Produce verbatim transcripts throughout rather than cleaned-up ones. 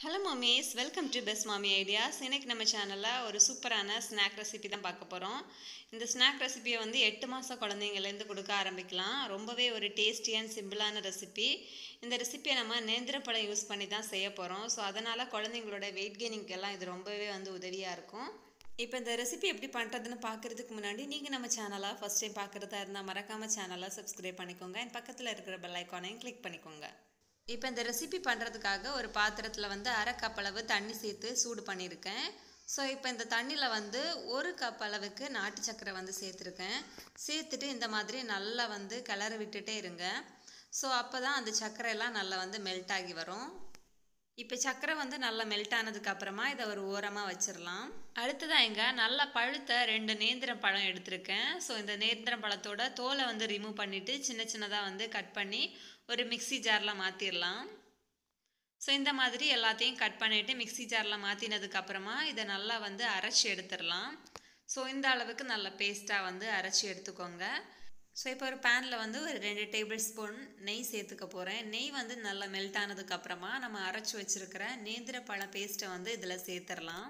Hello mummies, welcome to best Mami ideas. இன்னைக்கு நம்ம சேனலில் ஒரு சூப்பரான ஸ்நாக் ரெசிபி தான் பார்க்க போகிறோம். இந்த ஸ்நாக் ரெசிபியை வந்து எட்டு மாத குழந்தைங்கலேருந்து கொடுக்க ஆரம்பிக்கலாம். ரொம்பவே ஒரு டேஸ்டி அண்ட் சிம்பிளான ரெசிபி. இந்த ரெசிபியை நம்ம நேந்திரப்பழம் யூஸ் பண்ணி தான் செய்ய போகிறோம். ஸோ அதனால் குழந்தைங்களோட வெயிட் கெயினிங்கெல்லாம் இது ரொம்பவே வந்து உதவியாக இருக்கும். இப்போ இந்த ரெசிபி எப்படி பண்ணுறதுன்னு பார்க்குறதுக்கு முன்னாடி நீங்கள் நம்ம சேனலை ஃபஸ்ட் டைம் பார்க்குறதா இருந்தால் மறக்காமல் சேனலை சப்ஸ்கிரைப் பண்ணிக்கோங்க. என் பக்கத்தில் இருக்கிற பெல் ஐக்கானையும் கிளிக் பண்ணிக்கோங்க. இப்போ இந்த ரெசிபி பண்ணுறதுக்காக ஒரு பாத்திரத்தில் வந்து அரை கப் அளவு தண்ணி சேர்த்து சூடு பண்ணியிருக்கேன். ஸோ இப்போ இந்த தண்ணியில் வந்து ஒரு கப் அளவுக்கு நாட்டு சர்க்கரை வந்து சேர்த்துருக்கேன். சேர்த்துட்டு இந்த மாதிரி நல்லா வந்து கிளறி விட்டுட்டே இருங்க. ஸோ அப்போ தான் அந்த சர்க்கரையெல்லாம் நல்லா வந்து மெல்ட் ஆகி வரும். இப்போ சர்க்கரை வந்து நல்லா மெல்ட் ஆனதுக்கப்புறமா இதை ஒரு ஓரமாக வச்சிடலாம். அடுத்ததாக இங்கே நல்லா பழுத்த ரெண்டு நேந்திரம் பழம் எடுத்திருக்கேன். ஸோ இந்த நேந்திரம் பழத்தோட தோலை வந்து ரிமூவ் பண்ணிவிட்டு சின்ன சின்னதாக வந்து கட் பண்ணி ஒரு மிக்சி ஜாரில் மாற்றிடலாம். ஸோ இந்த மாதிரி எல்லாத்தையும் கட் பண்ணிவிட்டு மிக்சி ஜாரில் மாற்றினதுக்கப்புறமா இதை நல்லா வந்து அரைச்சி எடுத்துடலாம். ஸோ இந்த அளவுக்கு நல்ல பேஸ்ட்டாக வந்து அரைச்சி எடுத்துக்கோங்க. ஸோ இப்போ ஒரு பேனில் வந்து ஒரு ரெண்டு டேபிள் ஸ்பூன் நெய் சேர்த்துக்க போகிறேன். நெய் வந்து நல்லா மெல்ட் ஆனதுக்கப்புறமா நம்ம அரைச்சி வச்சுருக்கிற நேந்திர பழ பேஸ்ட்டை வந்து இதில் சேர்த்துடலாம்.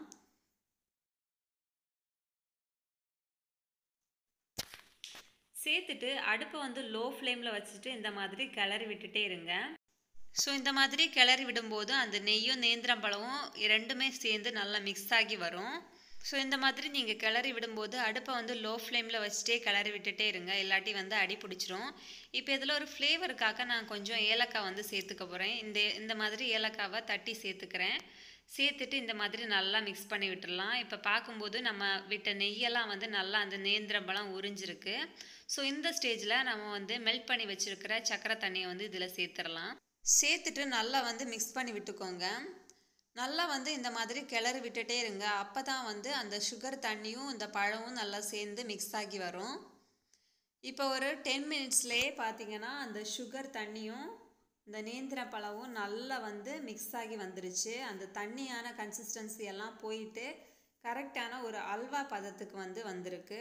சேர்த்துட்டு அடுப்பை வந்து லோ ஃப்ளேமில் வச்சுட்டு இந்த மாதிரி கிளறி விட்டுட்டே இருங்க. ஸோ இந்த மாதிரி கிளறி விடும்போது அந்த நெய்யும் நேந்திரம் பழமும் ரெண்டுமே சேர்ந்து நல்லா மிக்ஸ் ஆகி வரும். ஸோ இந்த மாதிரி நீங்கள் கிளறி விடும்போது அடுப்பை வந்து லோ ஃப்ளேமில் வச்சுட்டே கிளறி விட்டுட்டே இருங்க, இல்லாட்டி வந்து அடி பிடிச்சிரும். இப்போ இதில் ஒரு ஃப்ளேவருக்காக நான் கொஞ்சம் ஏலக்காய் வந்து சேர்த்துக்க போகிறேன். இந்த இந்த மாதிரி ஏலக்காவை தட்டி சேர்த்துக்கிறேன். சேர்த்துட்டு இந்த மாதிரி நல்லா மிக்ஸ் பண்ணி விட்டுடலாம். இப்போ பார்க்கும்போது நம்ம விட்ட நெய்யெல்லாம் வந்து நல்லா அந்த நேந்திரம் பழம் உறிஞ்சிருக்கு. ஸோ இந்த ஸ்டேஜில் நம்ம வந்து மெல்ட் பண்ணி வச்சுருக்கிற சக்கரை தண்ணியை வந்து இதில் சேர்த்துடலாம். சேர்த்துட்டு நல்லா வந்து மிக்ஸ் பண்ணி விட்டுக்கோங்க. நல்லா வந்து இந்த மாதிரி கிளறி விட்டுட்டே இருங்க. அப்போ தான் வந்து அந்த சுகர் தண்ணியும் இந்த பழமும் நல்லா சேர்ந்து மிக்ஸ் ஆகி வரும். இப்போ ஒரு டென் மினிட்ஸ்லேயே பார்த்தீங்கன்னா அந்த சுகர் தண்ணியும் இந்த நேந்திர பழமும் நல்லா வந்து மிக்ஸ் ஆகி வந்துருச்சு. அந்த தண்ணியான கன்சிஸ்டன்சி எல்லாம் போயிட்டு கரெக்டான ஒரு அல்வா பதத்துக்கு வந்து வந்திருக்கு.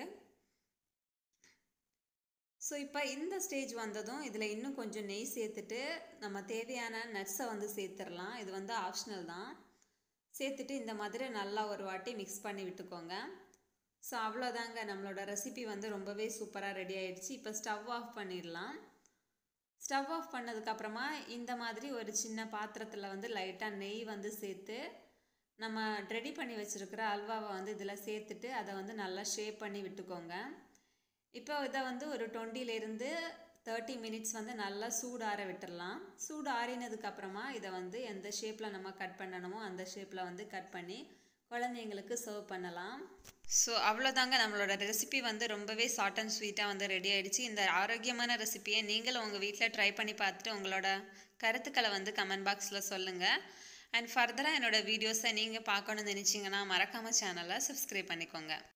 ஸோ இப்போ இந்த ஸ்டேஜ் வந்ததும் இதில் இன்னும் கொஞ்சம் நெய் சேர்த்துட்டு நம்ம தேவையான நட்ஸை வந்து சேர்த்துடலாம். இது வந்து ஆப்ஷனல் தான். சேர்த்துட்டு இந்த மாதிரி நல்லா ஒரு வாட்டி மிக்ஸ் பண்ணி விட்டுக்கோங்க. ஸோ அவ்வளோதாங்க, நம்மளோட ரெசிபி வந்து ரொம்பவே சூப்பராக ரெடி ஆகிடுச்சு. இப்போ ஸ்டவ் ஆஃப் பண்ணிடலாம். ஸ்டவ் ஆஃப் பண்ணதுக்கப்புறமா இந்த மாதிரி ஒரு சின்ன பாத்திரத்தில் வந்து லைட்டாக நெய் வந்து சேர்த்து நம்ம ரெடி பண்ணி வச்சுருக்கிற அல்வாவை வந்து இதில் சேர்த்துட்டு அதை வந்து நல்லா ஷேப் பண்ணி விட்டுக்கோங்க. இப்போ இதை வந்து ஒரு டுவெண்ட்டிலேருந்து தேர்ட்டி மினிட்ஸ் வந்து நல்லா சூடு ஆற விட்டுடலாம். சூடு ஆறினதுக்கப்புறமா இதை வந்து எந்த ஷேப்பில் நம்ம கட் பண்ணணுமோ அந்த ஷேப்பில் வந்து கட் பண்ணி குழந்தைங்களுக்கு சர்வ் பண்ணலாம். ஸோ அவ்வளோதாங்க, நம்மளோட ரெசிபி வந்து ரொம்பவே ஷார்ட் அண்ட் ஸ்வீட்டாக வந்து ரெடி ஆகிடுச்சு. இந்த ஆரோக்கியமான ரெசிபியை நீங்களும் உங்கள் வீட்டில் ட்ரை பண்ணி பார்த்துட்டு உங்களோட கருத்துக்களை வந்து கமெண்ட் பாக்ஸில் சொல்லுங்கள். அண்ட் ஃபர்தராக என்னோடய வீடியோஸை நீங்கள் பார்க்கணுன்னு நினச்சிங்கன்னா மறக்காமல் சேனலை சப்ஸ்கிரைப் பண்ணிக்கோங்க.